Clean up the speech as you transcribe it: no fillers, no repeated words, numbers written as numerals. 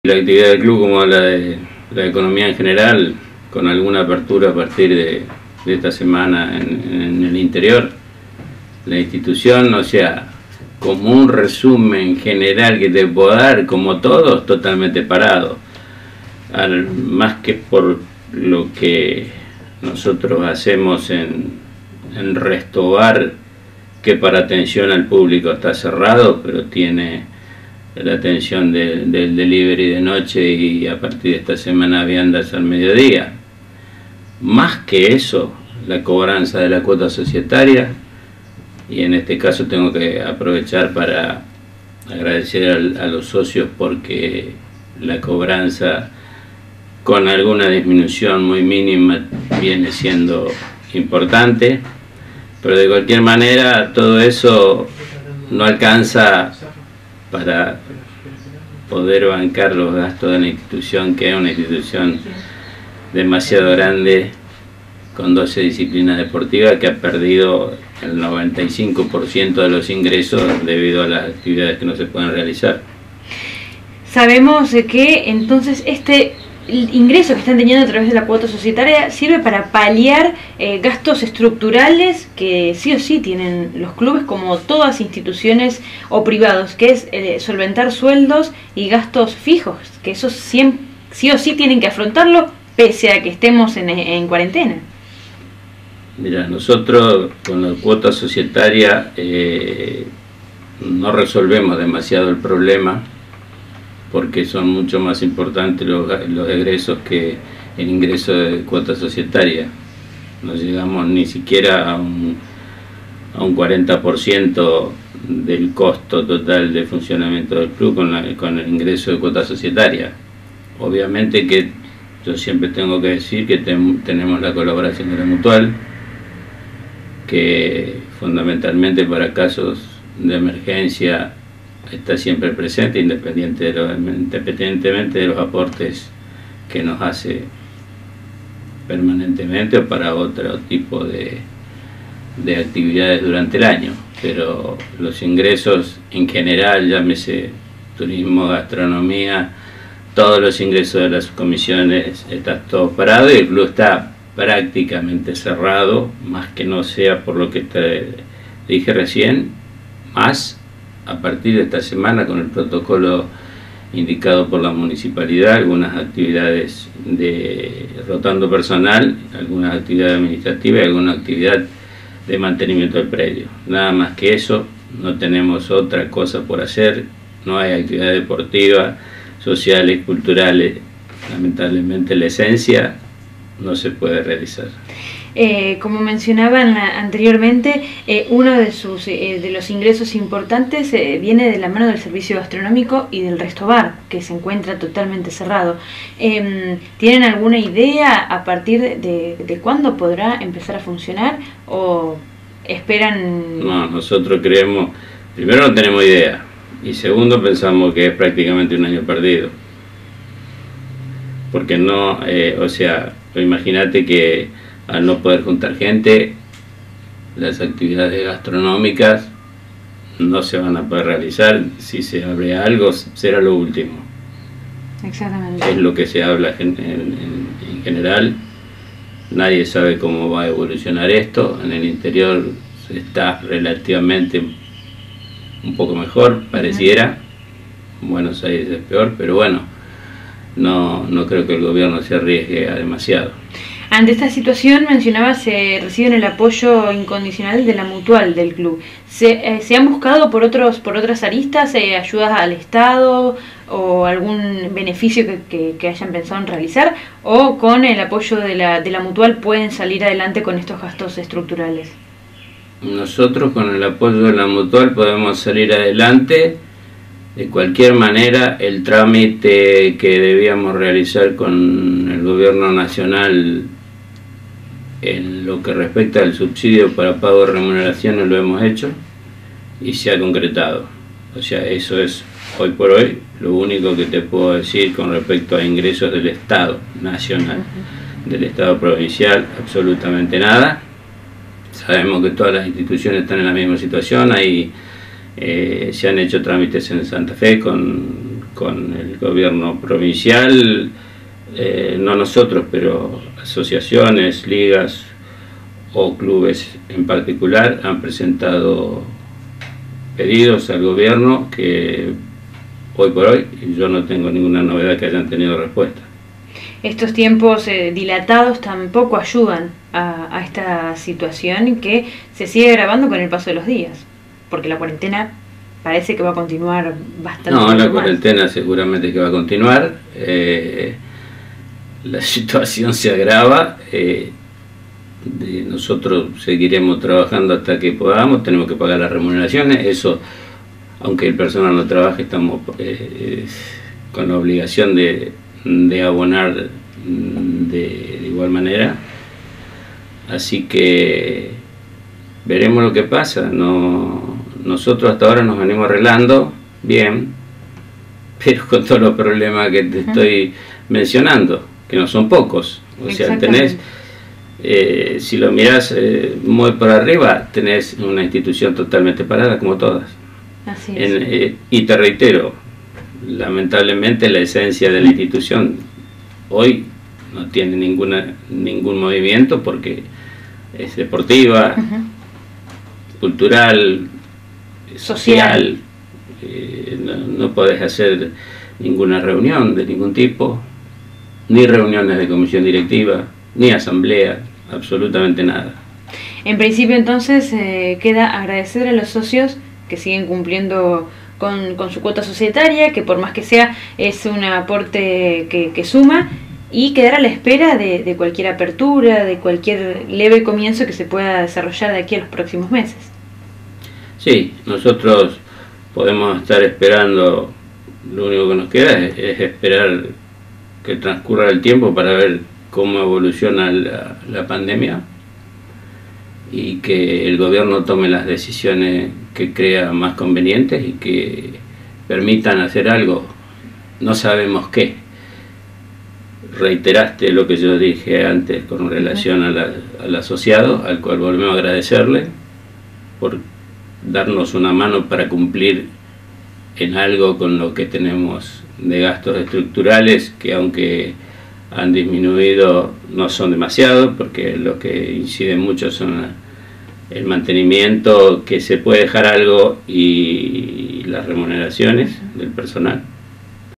La actividad del club, como la de la economía en general, con alguna apertura a partir de esta semana en el interior, la institución, o sea, como un resumen general que te puedo dar, como todos, totalmente parado. Más que por lo que nosotros hacemos en Restobar, que para atención al público está cerrado, pero tiene la atención del delivery de noche y a partir de esta semana viandas al mediodía. Más que eso, la cobranza de la cuota societaria, y en este caso tengo que aprovechar para agradecer a los socios porque la cobranza con alguna disminución muy mínima viene siendo importante, pero de cualquier manera todo eso no alcanza para poder bancar los gastos de la institución, que es una institución demasiado grande, con 12 disciplinas deportivas, que ha perdido el 95% de los ingresos debido a las actividades que no se pueden realizar. Sabemos que entonces el ingreso que están teniendo a través de la cuota societaria sirve para paliar gastos estructurales que sí o sí tienen los clubes, como todas instituciones o privados, que es solventar sueldos y gastos fijos, que esos sí o sí tienen que afrontarlo pese a que estemos en cuarentena. Mira, nosotros con la cuota societaria no resolvemos demasiado el problema, porque son mucho más importantes los egresos que el ingreso de cuota societaria. No llegamos ni siquiera a un 40% del costo total de funcionamiento del club con el ingreso de cuota societaria. Obviamente que yo siempre tengo que decir que tenemos la colaboración de la Mutual, que fundamentalmente para casos de emergencia está siempre presente, independientemente de los aportes que nos hace permanentemente o para otro tipo de actividades durante el año. Pero los ingresos en general, llámese turismo, gastronomía, todos los ingresos de las comisiones están todos parados y el club está prácticamente cerrado, más que no sea por lo que te dije recién, más a partir de esta semana con el protocolo indicado por la municipalidad, algunas actividades de rotando personal, algunas actividades administrativas y alguna actividad de mantenimiento del predio. Nada más que eso, no tenemos otra cosa por hacer, no hay actividad deportiva, sociales, culturales. Lamentablemente la esencia no se puede realizar. Como mencionaban anteriormente, uno de los ingresos importantes viene de la mano del servicio gastronómico y del Restobar, que se encuentra totalmente cerrado. ¿Tienen alguna idea a partir de cuándo podrá empezar a funcionar o esperan? No, nosotros creemos, primero no tenemos idea y segundo pensamos que es prácticamente un año perdido. Porque no, o sea, imagínate que al no poder juntar gente, las actividades gastronómicas no se van a poder realizar. Si se abre algo, será lo último. Exactamente. Es lo que se habla en general. Nadie sabe cómo va a evolucionar esto. En el interior está relativamente un poco mejor, pareciera. En Buenos Aires es peor, pero bueno, no creo que el gobierno se arriesgue a demasiado. Ante esta situación, mencionabas, reciben el apoyo incondicional de la Mutual del club. ¿Se han buscado por otras aristas ayudas al Estado o algún beneficio que hayan pensado en realizar? ¿O con el apoyo de la Mutual pueden salir adelante con estos gastos estructurales? Nosotros con el apoyo de la Mutual podemos salir adelante. De cualquier manera, el trámite que debíamos realizar con el gobierno nacional en lo que respecta al subsidio para pago de remuneraciones lo hemos hecho y se ha concretado. O sea, eso es hoy por hoy lo único que te puedo decir con respecto a ingresos del Estado nacional. Del Estado provincial, absolutamente nada. Sabemos que todas las instituciones están en la misma situación. Se han hecho trámites en Santa Fe con con el gobierno provincial, no nosotros, pero asociaciones, ligas o clubes en particular han presentado pedidos al gobierno que hoy por hoy yo no tengo ninguna novedad que hayan tenido respuesta. Estos tiempos dilatados tampoco ayudan a esta situación que se sigue agravando con el paso de los días, porque la cuarentena parece que va a continuar bastante. No, la cuarentena seguramente que va a continuar. La situación se agrava. Nosotros seguiremos trabajando hasta que podamos, tenemos que pagar las remuneraciones. Eso, aunque el personal no trabaje, estamos con la obligación de abonar de igual manera. Así que veremos lo que pasa. Nosotros hasta ahora nos venimos arreglando bien, pero con todos los problemas que te estoy mencionando, que no son pocos. O sea, tenés, si lo mirás muy por arriba, tenés una institución totalmente parada, como todas. Así es. Y te reitero, lamentablemente la esencia de la institución hoy no tiene ningún movimiento, porque es deportiva, cultural, social. No podés hacer ninguna reunión de ningún tipo, ni reuniones de comisión directiva, ni asamblea, absolutamente nada. En principio entonces queda agradecer a los socios que siguen cumpliendo con su cuota societaria, que por más que sea es un aporte que suma, y quedar a la espera de cualquier apertura, de cualquier leve comienzo que se pueda desarrollar de aquí a los próximos meses. Sí, nosotros podemos estar esperando, lo único que nos queda es esperar que transcurra el tiempo para ver cómo evoluciona la pandemia y que el gobierno tome las decisiones que crea más convenientes y que permitan hacer algo. No sabemos qué. Reiteraste lo que yo dije antes con relación al asociado, al cual volvemos a agradecerle por darnos una mano para cumplir en algo con lo que tenemos de gastos estructurales, que aunque han disminuido no son demasiado, porque lo que incide mucho son el mantenimiento, que se puede dejar algo, y las remuneraciones del personal.